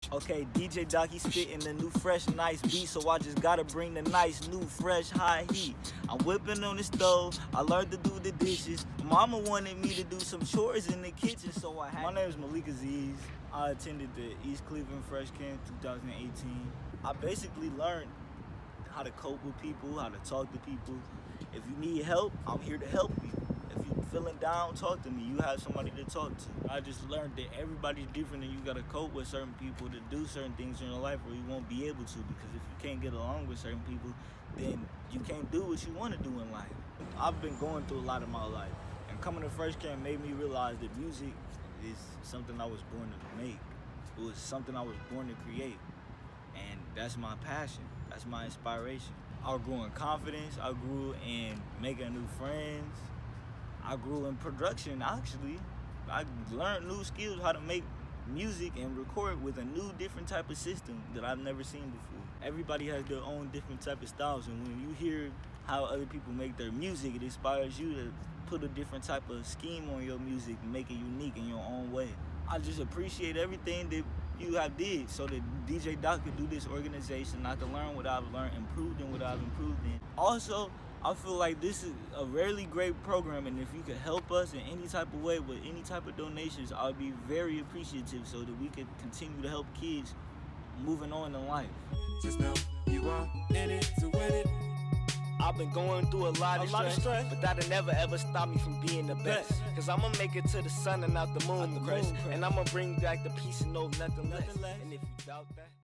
Okay, DJ Doc, spitting the new fresh nice beat, so I just gotta bring the nice new fresh high heat. I'm whipping on the stove, I learned to do the dishes. Mama wanted me to do some chores in the kitchen, so I had. My name is Malik. I attended the East Cleveland Fresh Camp 2018. I basically learned how to cope with people, how to talk to people. If you need help, I'm here to help you. If you're feeling down, talk to me. You have somebody to talk to. I just learned that everybody's different and you gotta cope with certain people to do certain things in your life, or you won't be able to, because if you can't get along with certain people, then you can't do what you want to do in life. I've been going through a lot in my life, and coming to Fresh Camp made me realize that music is something I was born to make. It was something I was born to create, and that's my passion. That's my inspiration. I grew in confidence. I grew in making new friends. I grew in production, actually. I learned new skills, how to make music and record with a new, different type of system that I've never seen before. Everybody has their own different type of styles, and when you hear how other people make their music, it inspires you to put a different type of scheme on your music and make it unique in your own way. I just appreciate everything that you have did so that DJ Doc could do this organization. I can learn what I've learned, improved in what I've improved in. Also, I feel like this is a really great program, and if you could help us in any type of way with any type of donations, I would be very appreciative so that we could continue to help kids moving on in life. Just know you are in it to win it. I've been going through a lot of stress, but that'll never ever stop me from being the best. Cause I'ma make it to the sun and out the moon, and I'ma bring back the peace and know nothing less. And if you doubt that